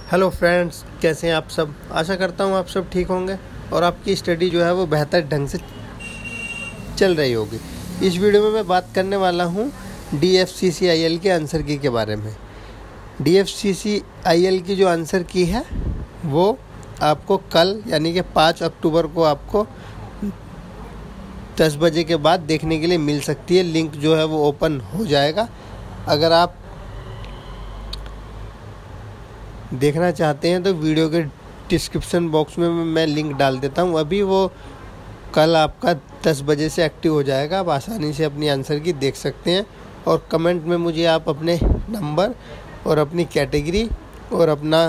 Hello friends, कैसे हैं आप सब। आशा करता हूँ आप सब ठीक होंगे और आपकी स्टडी जो है वो बेहतर ढंग से चल रही होगी। इस वीडियो में मैं बात करने वाला हूँ DFCCIL के आंसर की के बारे में। DFCCIL की जो आंसर की है वो आपको कल यानी कि 5 अक्टूबर को आपको 10 बजे के बाद देखने के लिए मिल सकती है। लिंक जो है वो ओपन हो जाएगा। अगर आप देखना चाहते हैं तो वीडियो के डिस्क्रिप्शन बॉक्स में मैं लिंक डाल देता हूं। अभी वो कल आपका 10 बजे से एक्टिव हो जाएगा। आप आसानी से अपनी आंसर की देख सकते हैं और कमेंट में मुझे आप अपने नंबर और अपनी कैटेगरी और अपना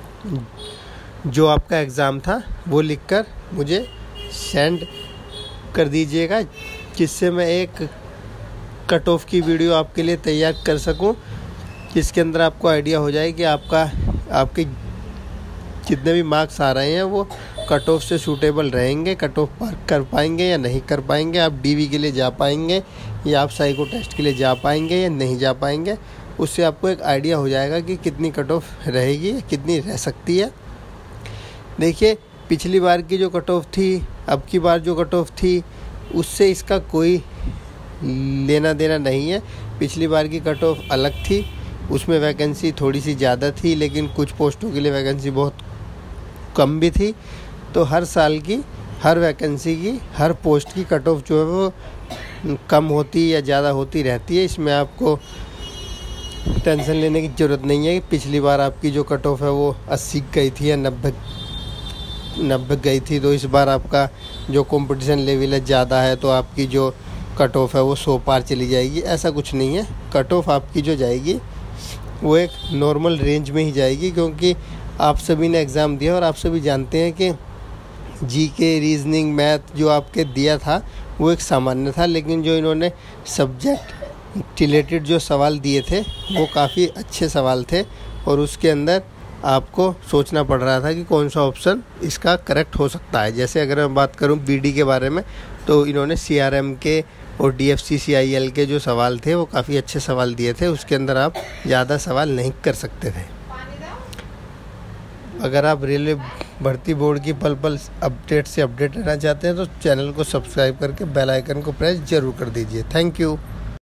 जो आपका एग्ज़ाम था वो लिखकर मुझे सेंड कर दीजिएगा, जिससे मैं एक कट ऑफ की वीडियो आपके लिए तैयार कर सकूं, जिसके अंदर आपको आइडिया हो जाए कि आपके जितने भी मार्क्स आ रहे हैं वो कट ऑफ से सूटेबल रहेंगे, कट ऑफ पार कर पाएंगे या नहीं कर पाएंगे, आप DV के लिए जा पाएंगे या आप साइको टेस्ट के लिए जा पाएंगे या नहीं जा पाएंगे। उससे आपको एक आइडिया हो जाएगा कि कितनी कट ऑफ रहेगी, कितनी रह सकती है। देखिए, पिछली बार की जो कट ऑफ थी, अब की बार जो कट ऑफ थी, उससे इसका कोई लेना देना नहीं है। पिछली बार की कट ऑफ अलग थी, उसमें वैकेंसी थोड़ी सी ज़्यादा थी, लेकिन कुछ पोस्टों के लिए वैकेंसी बहुत कम भी थी। तो हर साल की हर वैकेंसी की हर पोस्ट की कट ऑफ जो है वो कम होती या ज़्यादा होती रहती है। इसमें आपको टेंशन लेने की ज़रूरत नहीं है कि पिछली बार आपकी जो कट ऑफ है वो 80 गई थी या 90 गई थी, तो इस बार आपका जो कंपटीशन लेवल है ज़्यादा है तो आपकी जो कट ऑफ है वो 100 पार चली जाएगी। ऐसा कुछ नहीं है। कट ऑफ आपकी जो जाएगी वो एक नॉर्मल रेंज में ही जाएगी, क्योंकि आप सभी ने एग्ज़ाम दिया और आप सभी जानते हैं कि GK, रीजनिंग, मैथ जो आपके दिया था वो एक सामान्य था, लेकिन जो इन्होंने सब्जेक्ट रिलेटेड जो सवाल दिए थे वो काफ़ी अच्छे सवाल थे और उसके अंदर आपको सोचना पड़ रहा था कि कौन सा ऑप्शन इसका करेक्ट हो सकता है। जैसे अगर मैं बात करूं BD के बारे में, तो इन्होंने CRM के और DFCCIL के जो सवाल थे वो काफ़ी अच्छे सवाल दिए थे। उसके अंदर आप ज़्यादा सवाल नहीं कर सकते थे। अगर आप रेलवे भर्ती बोर्ड की पल पल अपडेट से अपडेट रहना चाहते हैं तो चैनल को सब्सक्राइब करके बेल आइकन को प्रेस ज़रूर कर दीजिए। Thank you.